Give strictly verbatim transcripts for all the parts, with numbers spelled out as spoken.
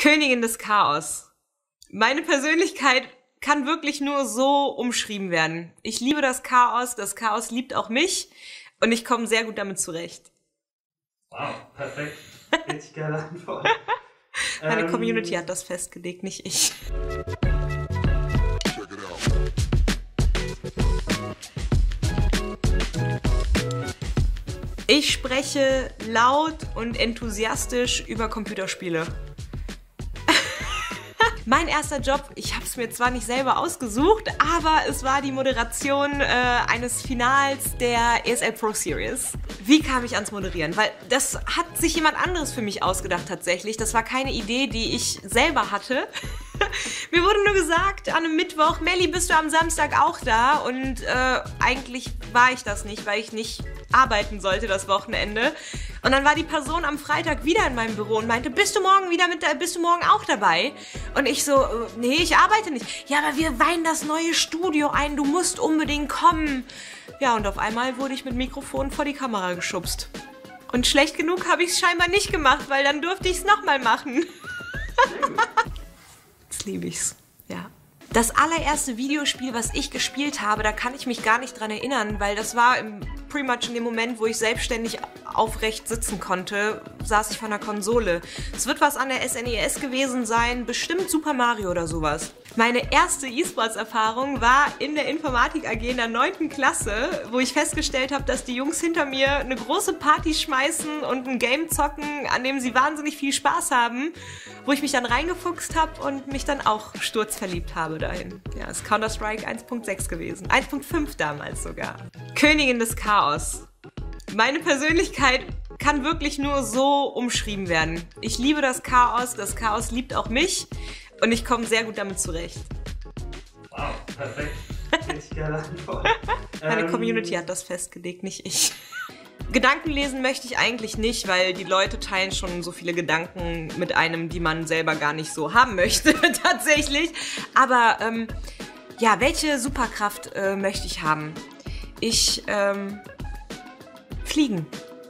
Königin des Chaos. Meine Persönlichkeit kann wirklich nur so umschrieben werden. Ich liebe das Chaos, das Chaos liebt auch mich und ich komme sehr gut damit zurecht. Wow, perfekt. Richtig geile Antwort. Meine ähm, Community hat das festgelegt, nicht ich. Ich spreche laut und enthusiastisch über Computerspiele. Mein erster Job, ich habe es mir zwar nicht selber ausgesucht, aber es war die Moderation äh, eines Finals der E S L Pro Series. Wie kam ich ans Moderieren? Weil das hat sich jemand anderes für mich ausgedacht tatsächlich. Das war keine Idee, die ich selber hatte. Mir wurde nur gesagt an einem Mittwoch, Melli, bist du am Samstag auch da? Und äh, eigentlich war ich das nicht, weil ich nicht arbeiten sollte das Wochenende. Und dann war die Person am Freitag wieder in meinem Büro und meinte, bist du morgen wieder mit, bist du morgen auch dabei? Und ich so, nee, ich arbeite nicht. Ja, aber wir weihen das neue Studio ein, du musst unbedingt kommen. Ja, und auf einmal wurde ich mit Mikrofon vor die Kamera geschubst. Und schlecht genug habe ich es scheinbar nicht gemacht, weil dann durfte ich es nochmal machen. Jetzt liebe ich's, ja. Das allererste Videospiel, was ich gespielt habe, da kann ich mich gar nicht dran erinnern, weil das war im, pretty much in dem Moment, wo ich selbstständig aufrecht sitzen konnte, saß ich vor einer Konsole. Es wird was an der S N E S gewesen sein, bestimmt Super Mario oder sowas. Meine erste E-Sports-Erfahrung war in der Informatik A G in der neunten Klasse, wo ich festgestellt habe, dass die Jungs hinter mir eine große Party schmeißen und ein Game zocken, an dem sie wahnsinnig viel Spaß haben, wo ich mich dann reingefuchst habe und mich dann auch sturzverliebt habe dahin. Ja, es ist Counter-Strike eins Punkt sechs gewesen, eins Punkt fünf damals sogar. Königin des Chaos. Meine Persönlichkeit kann wirklich nur so umschrieben werden. Ich liebe das Chaos, das Chaos liebt auch mich und ich komme sehr gut damit zurecht. Wow, perfekt. Richtig geile Antwort. Meine ähm, Community hat das festgelegt, nicht ich. Gedanken lesen möchte ich eigentlich nicht, weil die Leute teilen schon so viele Gedanken mit einem, die man selber gar nicht so haben möchte, tatsächlich. Aber ähm, ja, welche Superkraft äh, möchte ich haben? Ich, ähm, fliegen.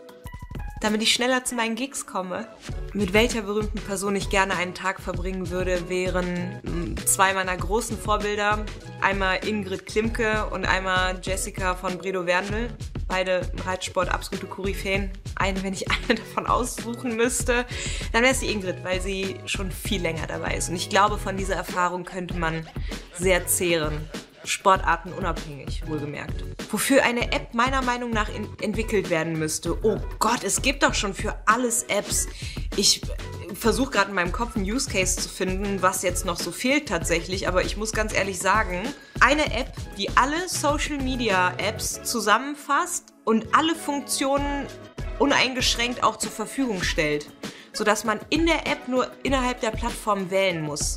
Damit ich schneller zu meinen Gigs komme. Mit welcher berühmten Person ich gerne einen Tag verbringen würde, wären zwei meiner großen Vorbilder. Einmal Ingrid Klimke und einmal Jessica von Bredow Werndl. Beide im Reitsport absolute Koryphäen. Eine, wenn ich eine davon aussuchen müsste, dann wäre es die Ingrid, weil sie schon viel länger dabei ist. Und ich glaube, von dieser Erfahrung könnte man sehr zehren. Sportarten unabhängig, wohlgemerkt. Wofür eine App meiner Meinung nach in entwickelt werden müsste. Oh Gott, es gibt doch schon für alles Apps. Ich versuche gerade in meinem Kopf einen Use Case zu finden, was jetzt noch so fehlt tatsächlich, aber ich muss ganz ehrlich sagen, eine App, die alle Social Media Apps zusammenfasst und alle Funktionen uneingeschränkt auch zur Verfügung stellt, sodass man in der App nur innerhalb der Plattform wählen muss.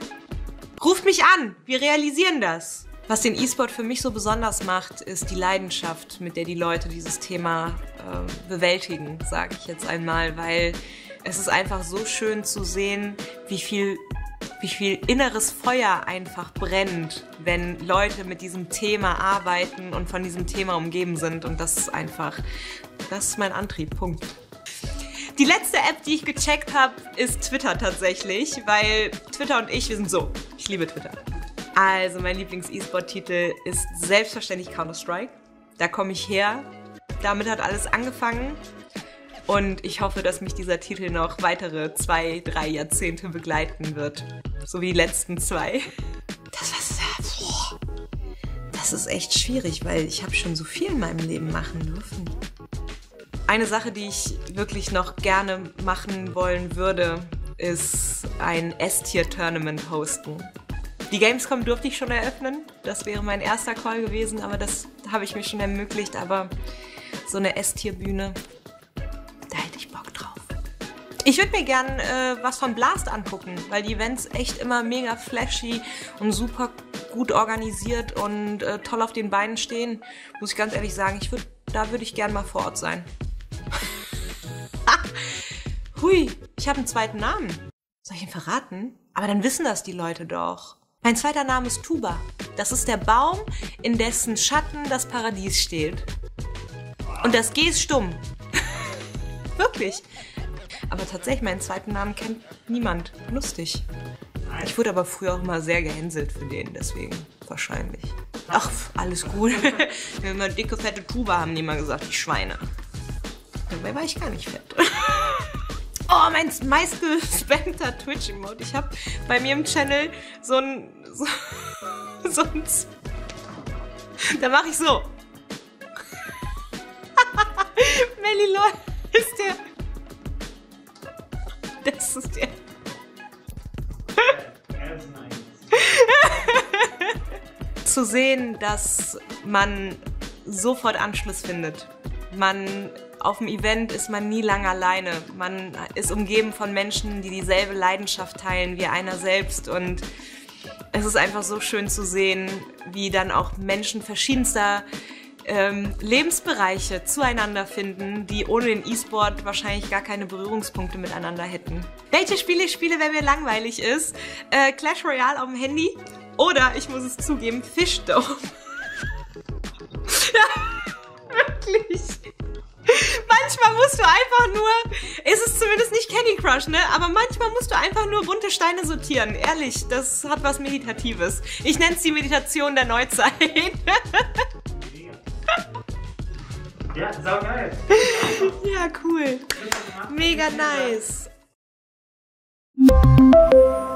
Ruft mich an, wir realisieren das. Was den E-Sport für mich so besonders macht, ist die Leidenschaft, mit der die Leute dieses Thema äh, bewältigen, sage ich jetzt einmal, weil es ist einfach so schön zu sehen, wie viel, wie viel inneres Feuer einfach brennt, wenn Leute mit diesem Thema arbeiten und von diesem Thema umgeben sind. Und das ist einfach, das ist mein Antrieb, Punkt. Die letzte App, die ich gecheckt habe, ist Twitter tatsächlich, weil Twitter und ich, wir sind so. Ich liebe Twitter. Also mein Lieblings-E-Sport-Titel ist selbstverständlich Counter-Strike. Da komme ich her. Damit hat alles angefangen. Und ich hoffe, dass mich dieser Titel noch weitere zwei, drei Jahrzehnte begleiten wird. So wie die letzten zwei. Das, was, das ist echt schwierig, weil ich habe schon so viel in meinem Leben machen dürfen. Eine Sache, die ich wirklich noch gerne machen wollen würde, ist ein S-Tier-Tournament hosten. Die Gamescom durfte ich schon eröffnen. Das wäre mein erster Call gewesen, aber das habe ich mir schon ermöglicht. Aber so eine S-Tier-Bühne, da hätte ich Bock drauf. Ich würde mir gern äh, was von Blast angucken, weil die Events echt immer mega flashy und super gut organisiert und äh, toll auf den Beinen stehen. Muss ich ganz ehrlich sagen, ich würd, da würde ich gern mal vor Ort sein. Hui, ich habe einen zweiten Namen. Soll ich ihn verraten? Aber dann wissen das die Leute doch. Mein zweiter Name ist Tuba. Das ist der Baum, in dessen Schatten das Paradies steht. Und das G ist stumm. Wirklich. Aber tatsächlich, meinen zweiten Namen kennt niemand. Lustig. Ich wurde aber früher auch immer sehr gehänselt für den, deswegen wahrscheinlich. Ach, alles gut. Wir haben immer dicke, fette Tuba, haben die mal gesagt, die Schweine. Dabei war ich gar nicht fett. Oh, mein meistgespammter Twitch-Emote. Ich habe bei mir im Channel so ein... So, so ein... Da mache ich so. Melly Lol ist der... Das ist der... Zu sehen, dass man sofort Anschluss findet. Man... Auf dem Event ist man nie lang alleine. Man ist umgeben von Menschen, die dieselbe Leidenschaft teilen wie einer selbst. Und es ist einfach so schön zu sehen, wie dann auch Menschen verschiedenster ähm, Lebensbereiche zueinander finden, die ohne den E-Sport wahrscheinlich gar keine Berührungspunkte miteinander hätten. Welche Spiele ich spiele, wenn mir langweilig ist? Äh, Clash Royale auf dem Handy oder, ich muss es zugeben, Fishdome. Ja, wirklich. Manchmal musst du einfach nur, ist es zumindest nicht Candy Crush, ne? Aber manchmal musst du einfach nur bunte Steine sortieren. Ehrlich, das hat was Meditatives. Ich nenne es die Meditation der Neuzeit. Ja, saugeil. Ja, cool. Mega nice.